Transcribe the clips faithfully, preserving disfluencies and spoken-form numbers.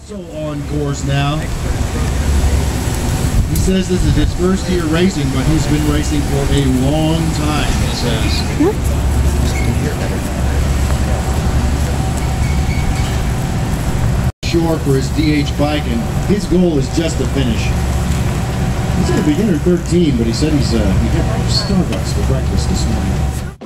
So on course now. He says this is his first year racing, but he's been racing for a long time, he says. Sure for his D H bike, and his goal is just to finish. He's at a beginner thirteen, but he said he's uh, he had Starbucks for breakfast this morning.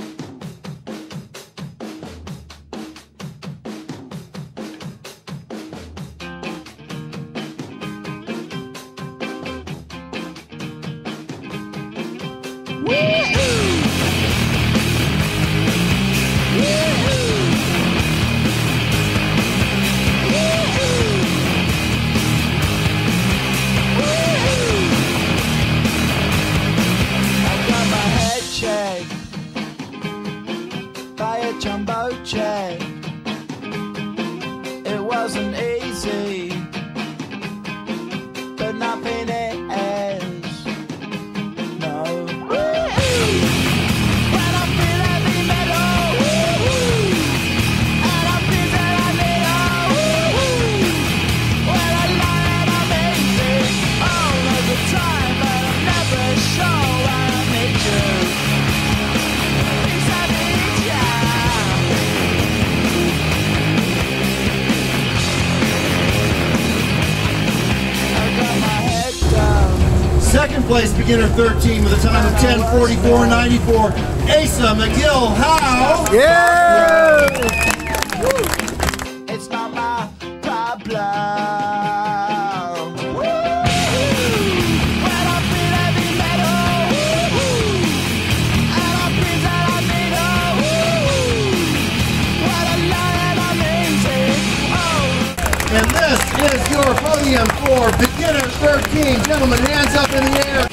Jumbo check. It wasn't easy, but nothing is. No. When I feel heavy metal, and I feel that I need a when I lie and I'm easy. Oh, there's a time, but I'm never sure when I need you. Second place, beginner thirteen with a time of ten forty-four ninety-four. Asa McGill, how? Yeah! It's not my problem. When I feel heavy metal, and I feel that I need a when I lie and I'm easy. Oh. And this is your podium for beginner thirteen. Gentlemen, hands up in the air.